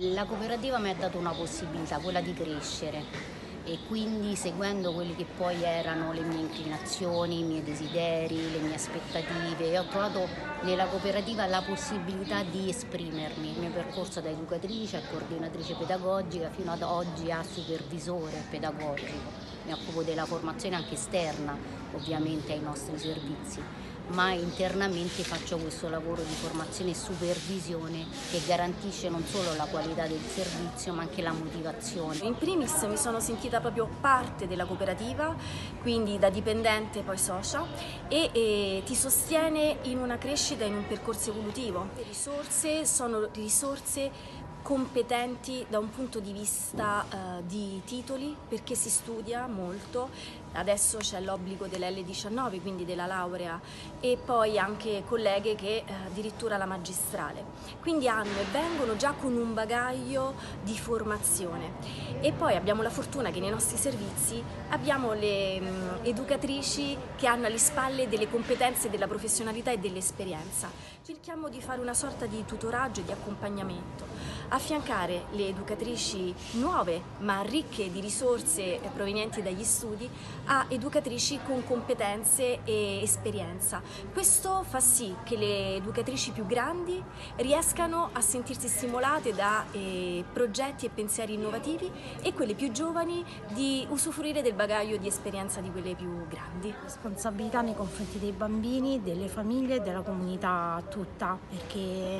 La cooperativa mi ha dato una possibilità, quella di crescere, e quindi seguendo quelli che poi erano le mie inclinazioni, i miei desideri, le mie aspettative, ho trovato nella cooperativa la possibilità di esprimermi. Il mio percorso da educatrice a coordinatrice pedagogica fino ad oggi a supervisore pedagogico. Mi occupo della formazione anche esterna, ovviamente, ai nostri servizi, ma internamente faccio questo lavoro di formazione e supervisione che garantisce non solo la qualità del servizio ma anche la motivazione. In primis mi sono sentita proprio parte della cooperativa, quindi da dipendente poi socia, e ti sostiene in una crescita, in un percorso evolutivo. Le risorse sono risorse competenti da un punto di vista di titoli, perché si studia molto. Adesso c'è l'obbligo dell'L19, quindi della laurea, e poi anche colleghe che addirittura la magistrale. Quindi hanno e vengono già con un bagaglio di formazione. E poi abbiamo la fortuna che nei nostri servizi abbiamo le educatrici che hanno alle spalle delle competenze, della professionalità e dell'esperienza. Cerchiamo di fare una sorta di tutoraggio e di accompagnamento, affiancare le educatrici nuove ma ricche di risorse provenienti dagli studi a educatrici con competenze e esperienza. Questo fa sì che le educatrici più grandi riescano a sentirsi stimolate da progetti e pensieri innovativi, e quelle più giovani di usufruire del bagaglio di esperienza di quelle più grandi. Responsabilità nei confronti dei bambini, delle famiglie e della comunità tutta, perché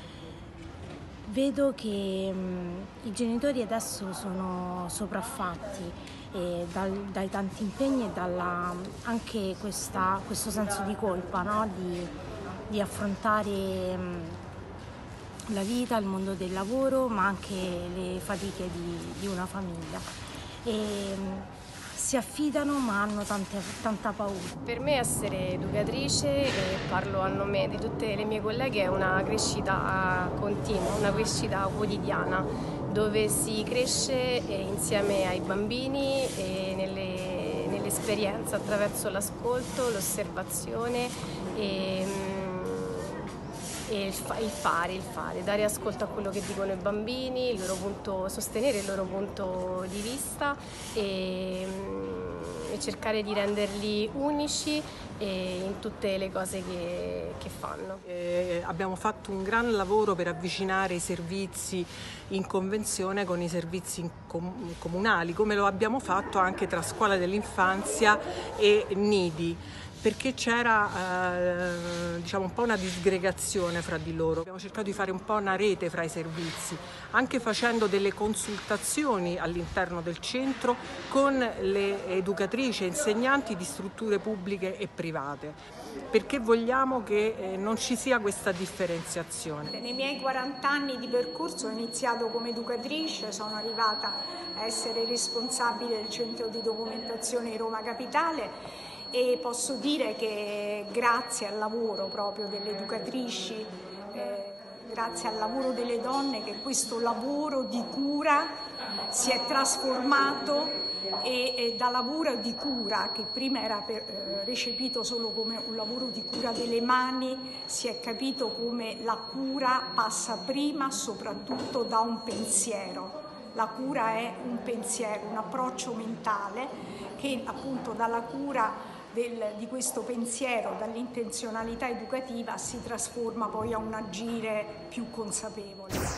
vedo che i genitori adesso sono sopraffatti dai tanti impegni e anche questo senso di colpa, no? di affrontare la vita, il mondo del lavoro, ma anche le fatiche di una famiglia. Si affidano ma hanno tanta paura. Per me essere educatrice, e parlo a nome di tutte le mie colleghe, è una crescita continua, una crescita quotidiana, dove si cresce insieme ai bambini e nell'esperienza attraverso l'ascolto, l'osservazione e il fare, dare ascolto a quello che dicono i bambini, sostenere il loro punto di vista e cercare di renderli unici in tutte le cose che fanno. Abbiamo fatto un gran lavoro per avvicinare i servizi in convenzione con i servizi comunali, come lo abbiamo fatto anche tra scuola dell'infanzia e nidi, perché c'era un po' una disgregazione fra di loro. Abbiamo cercato di fare un po' una rete fra i servizi, anche facendo delle consultazioni all'interno del centro con le educatrici e insegnanti di strutture pubbliche e private, perché vogliamo che non ci sia questa differenziazione. Nei miei 40 anni di percorso ho iniziato come educatrice, sono arrivata a essere responsabile del centro di documentazione Roma Capitale, e posso dire che grazie al lavoro proprio delle educatrici, grazie al lavoro delle donne, che questo lavoro di cura si è trasformato, e da lavoro di cura, che prima era recepito solo come un lavoro di cura delle mani, si è capito come la cura passa prima soprattutto da un pensiero. La cura è un pensiero, un approccio mentale che appunto dalla cura di questo pensiero, dall'intenzionalità educativa, si trasforma poi a un agire più consapevole.